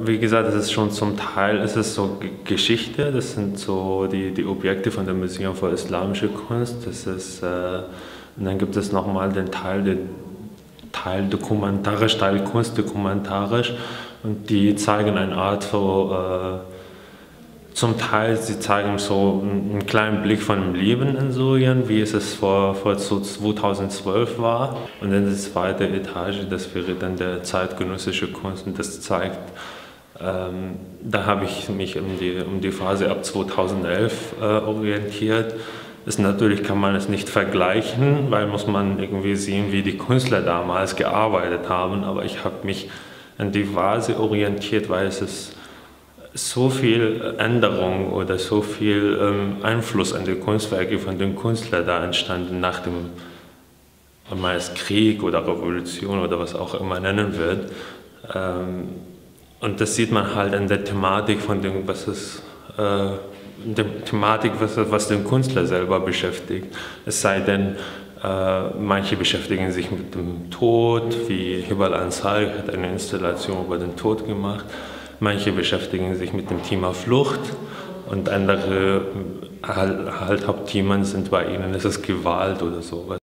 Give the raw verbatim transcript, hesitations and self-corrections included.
wie gesagt, es ist schon zum Teil es ist so G Geschichte, das sind so die, die Objekte von dem Museum für Islamische Kunst. Das ist, äh, und dann gibt es nochmal den Teil, den Teil dokumentarisch, Teil kunstdokumentarisch, und die zeigen eine Art so, äh, zum Teil, sie zeigen so einen kleinen Blick von dem Leben in Syrien, wie es es vor, vor so zweitausendzwölf war. Und dann die zweite Etage, das wäre dann der zeitgenössische Kunst, und das zeigt, ähm, da habe ich mich um die, um die Phase ab zweitausendelf äh, orientiert. Das natürlich kann man es nicht vergleichen, weil muss man irgendwie sehen, wie die Künstler damals gearbeitet haben, aber ich habe mich an die Phase orientiert, weil es ist so viel Änderung oder so viel ähm, Einfluss an die Kunstwerke von den Künstlern da entstanden nach dem meist Krieg oder Revolution oder was auch immer nennen wird. Ähm, und das sieht man halt an der Thematik von dem, was es, äh, der Thematik, was, was den Künstler selber beschäftigt. Es sei denn, äh, manche beschäftigen sich mit dem Tod, wie Hibal Ansari hat eine Installation über den Tod gemacht. Manche beschäftigen sich mit dem Thema Flucht und andere halt, halt Hauptthemen sind bei ihnen, ist es Gewalt oder sowas.